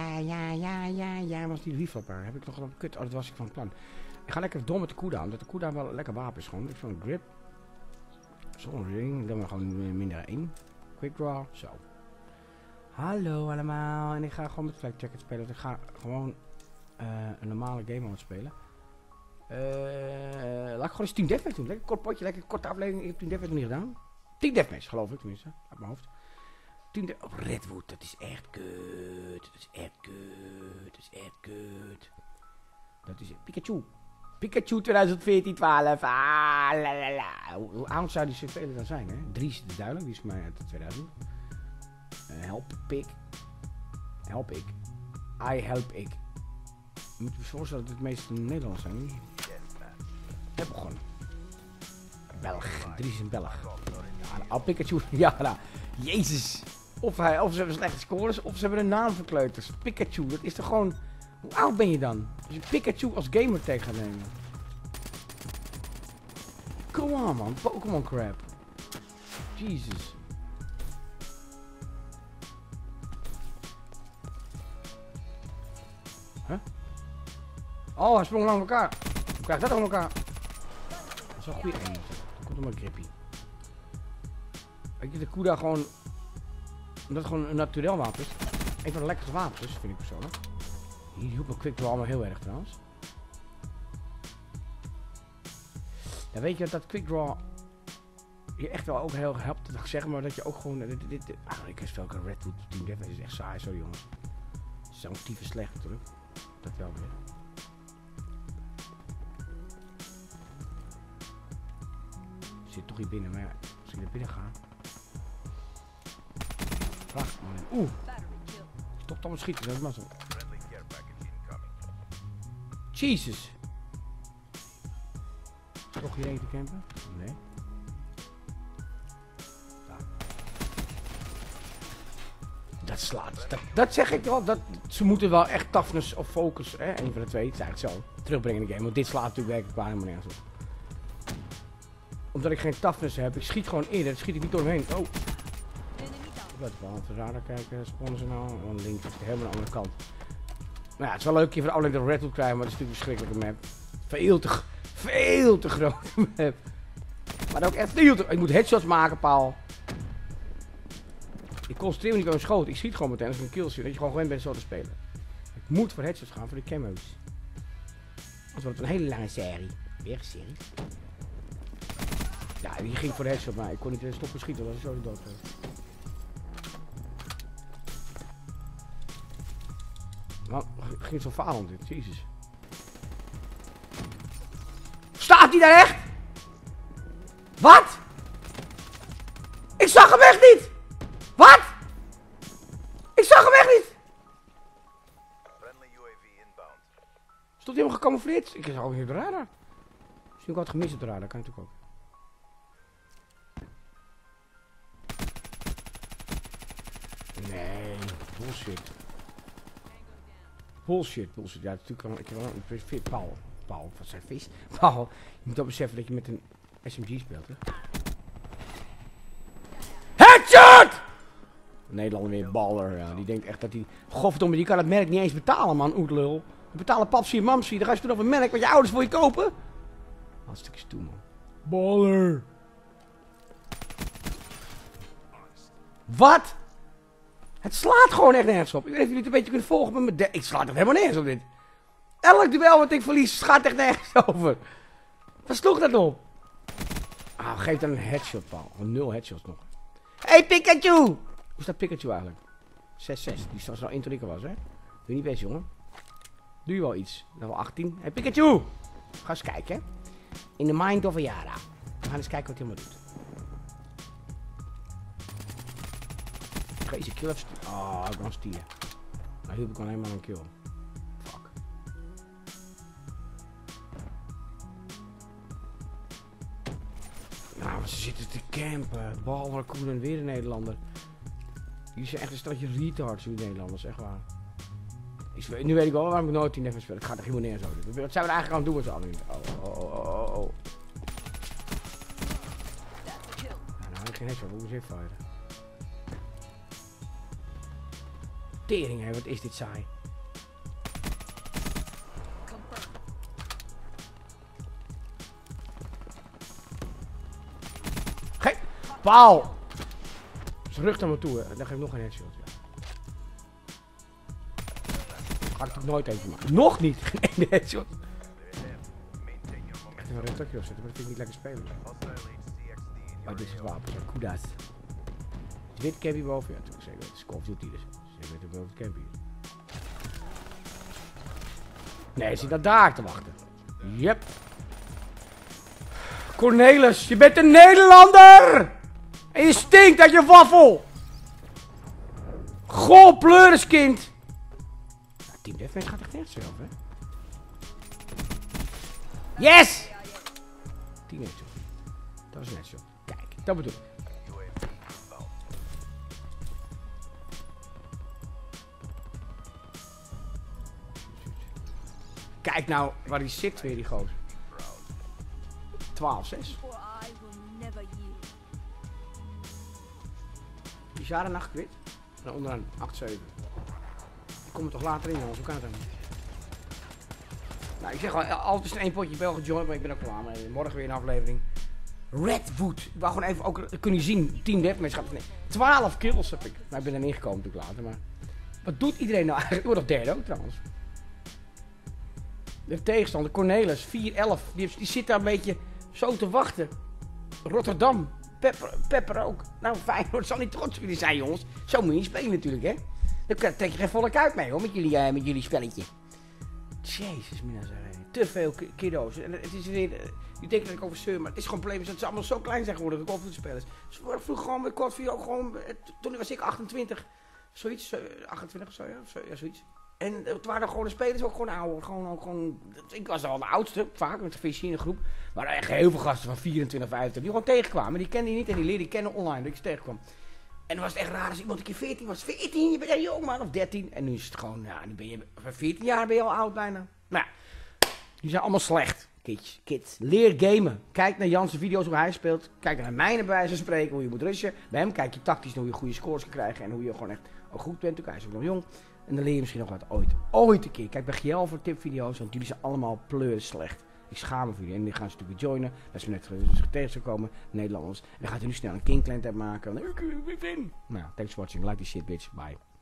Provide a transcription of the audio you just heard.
Ja, was die refill heb ik nog een kut. Oh, dat was ik van plan. Ik ga lekker door met de cooldown, omdat de cooldown wel een lekker wapen is gewoon. Ik vind een grip. Zo'n ring, dan maar gewoon minder 1. Quick draw, zo. Hallo allemaal, en ik ga gewoon met Flag Jacket spelen. Ik ga gewoon een normale game mode spelen. Laat ik gewoon eens Team Deathmatch doen. Lekker kort potje, lekker korte aflevering. Ik heb Team Deathmatch nog niet gedaan. Team Deathmatch, geloof ik tenminste, uit mijn hoofd. Op Redwood, dat is echt kut. Dat is echt kut. Dat is echt kut. Dat is Pikachu. Pikachu 2014-12. Ah, la la la. Hoe oud zou die spelen dan zijn, hè? 3 is duidelijk, die is voor mij uit 2000. Help ik. Help ik. I help ik. Je moet je voorstellen dat het meeste Nederlands zijn. Heb begonnen. Belg. 3 is een Belg. Ja, Pikachu. Ja, nou. Jezus. Of ze hebben slechte scores, of ze hebben een naam verkleuterd. Pikachu, dat is toch gewoon... Hoe oud ben je dan? Als je Pikachu als gamertag gaat nemen. Come on man, Pokémon crap. Jesus. Huh? Oh, hij sprong lang elkaar. Hoe krijg ik dat aan elkaar? Dat is wel een goede aim. Dan komt er maar grippy. Weet je, de Kuda gewoon... Omdat het gewoon een naturel wapen is. Een van de lekkerste wapens is, vind ik persoonlijk. Hier hielp mijn quick draw allemaal heel erg trouwens. Ja, weet je dat quick draw je echt wel ook heel helpt, dat ik zeg maar dat je ook gewoon ik speel ook een Redwood Team Deathmatch, is echt saai, sorry jongens. Zo'n tyfus slecht natuurlijk. Dat wel weer. Zit toch hier binnen, maar ja, als ik naar binnen ga. Vraag maar. Oeh. Stop dan met schieten, dat is mazzel. Jesus. Is toch hierheen te campen? Nee. Dat slaat. Dat zeg ik wel. Ze moeten wel echt toughness of focus, hè? Een van de twee, het is eigenlijk zo, terugbrengen in de game. Want dit slaat natuurlijk werkelijk waar helemaal nergens op. Omdat ik geen toughness heb, ik schiet gewoon eerder, dan schiet ik niet door hem heen. Oh. Ik laat even aan de radar kijken, spawnen ze nou. En links is het helemaal aan de andere kant. Nou ja, het is wel leuk hier van de aflevering de Redwood krijgen, maar het is natuurlijk een verschrikkelijke map. Veel te grote map. Maar ook echt veel te... Ik moet headshots maken, Paul. Ik concentreer me niet op een schoot. Ik schiet gewoon meteen als ik een kill zie. Dat je gewoon gewend bent zo te spelen. Ik moet voor headshots gaan, voor de camo's. Anders wordt het een hele lange serie. Weer een serie. Ja, die ging voor de headshot, maar ik kon niet stoppen schieten. Dat was zo dood. Man, ging zo falend dit. Jezus. Staat hij daar echt? Wat? Ik zag hem echt niet! Wat? Ik zag hem echt niet! Stond helemaal gecamoufleerd? Ik zag ook niet op de radar. Misschien ook wat gemist op de radar, kan natuurlijk ook. Nee, bullshit. Bullshit. Ja, natuurlijk kan ik wel een Paul, wat zijn vis? Paul, je moet ook beseffen dat je met een SMG speelt, hè? Headshot! Nederlander weer baller, ja. Die denkt echt dat hij... Godverdomme, die kan het merk niet eens betalen, man, oetlul. We betalen papsie en mamsie, dan ga je doen over een merk wat je ouders voor je kopen. Hartstikke stoer, man. Baller. Wat? Het slaat gewoon echt nergens op. Ik weet niet of jullie het een beetje kunnen volgen met mijn... Ik slaat er helemaal nergens op dit. Elk duel wat ik verlies gaat echt nergens over. Wat sloeg dat op? Ah, geef dan een headshot, Paul. 0 headshots nog. Hey Pikachu! Hoe staat Pikachu eigenlijk? 6-6. Die zoals nou intoniker was, hè? Doe je niet best, jongen. Doe je wel iets. Level 18. Hey Pikachu! Ga eens kijken. In the mind of a Yara. We gaan eens kijken wat hij allemaal doet. Crazy kill of stier. Oh, ik kan stier. Nou hielp ik alleen maar een kill. Fuck. Nou, ze zitten te campen. Balder, Koen en weer een Nederlander. Jullie zijn echt een stadje retards, jullie Nederlanders, echt waar. Nu weet ik wel waarom ik nooit 10 even speel. Het gaat er helemaal neer zo. Wat zijn we er eigenlijk aan het doen met z'n allen? Oh. Nou, ik geen headshot, hoe moet ik firen? Tering, hè, wat is dit saai. Geen paal! Ze rugt naar me toe, hè. Dan geef ik nog een headshot. Ja. Ga ik toch nooit even maken. Nog niet! Geen headshot. Ik ga er een retokje opzetten, maar dat vind ik niet lekker spelen. Oh, dit is het wapen. Kudas. Is wit campy boven? Ja, natuurlijk zeker. Het is Call of Duty dus. Ze weten boven het campy. Nee, je zit daar daar te wachten. Yep. Cornelis, je bent een Nederlander! En je stinkt uit je waffel! Goh, pleuriskind! Ja, Team Deathmatch gaat echt echt zelf, hè? Yes! 10 headshot. Dat is een headshot. Kijk, dat bedoel ik. Kijk nou waar hij zit weer, die gozer. 12-6. Die Zara nacht wit. En onderaan 8-7. Ik kom er toch later in, jongens. Hoe kan het dan? Nou, ik zeg al, altijd is er één potje België joint, maar ik ben ook klaar. Maar morgen weer een aflevering. Redwood. Ik wou gewoon even ook kunnen zien. Team Deathmatch. 12 kills heb ik. Maar ik ben er niet gekomen natuurlijk later. Maar wat doet iedereen nou eigenlijk? Ik word nog derde ook trouwens. De tegenstander, Cornelis, 4-11. Die zit daar een beetje zo te wachten. Rotterdam. Pepper ook. Nou, Feyenoord zal niet trots op jullie zijn, jongens. Zo moet je niet spelen natuurlijk, hè. Dan trek je geen volle kuit mee, hoor, met jullie spelletje. Jezus, mina zei. Te veel kiddo's. En het is weer... Je denkt dat ik over zeur, maar het is gewoon probleem dat ze allemaal zo klein zijn geworden, de golfvoetspelers. Ze worden vroeger gewoon met Call ook gewoon... Toen was ik 28. Zoiets. 28 of zo, ja. Ja, zoiets. En het waren gewoon de spelers ook gewoon ouder. Gewoon, ik was al de oudste, vaak met de visie in de groep. Maar echt heel veel gasten van 24, 25 die gewoon tegenkwamen. Die kende je niet en die leerde kennen online, dat ik ze tegenkwam. En dan was het echt raar als iemand een keer 14 was. 14, je bent een jong man, of 13. En nu is het gewoon, ja, nu ben je, voor 14 jaar ben je al oud bijna. Nou ja, die zijn allemaal slecht. Kids, leer gamen. Kijk naar Jan's video's hoe hij speelt. Kijk naar mijne bij wijze van spreken, hoe je moet rushen. Bij hem kijk je tactisch naar hoe je goede scores kan krijgen. En hoe je gewoon echt ook goed bent. Hij is ook nog jong. En dan leer je misschien nog wat ooit een keer. Kijk bij GL voor tipvideo's, want jullie zijn allemaal pleur slecht. Ik schaam me voor jullie. En die gaan ze natuurlijk joinen. Dat is net tegen zou komen, Nederlanders. En dan gaat hij nu snel een King Clan tab maken. Ik win. Nou, thanks for watching. Like this shit, bitch. Bye.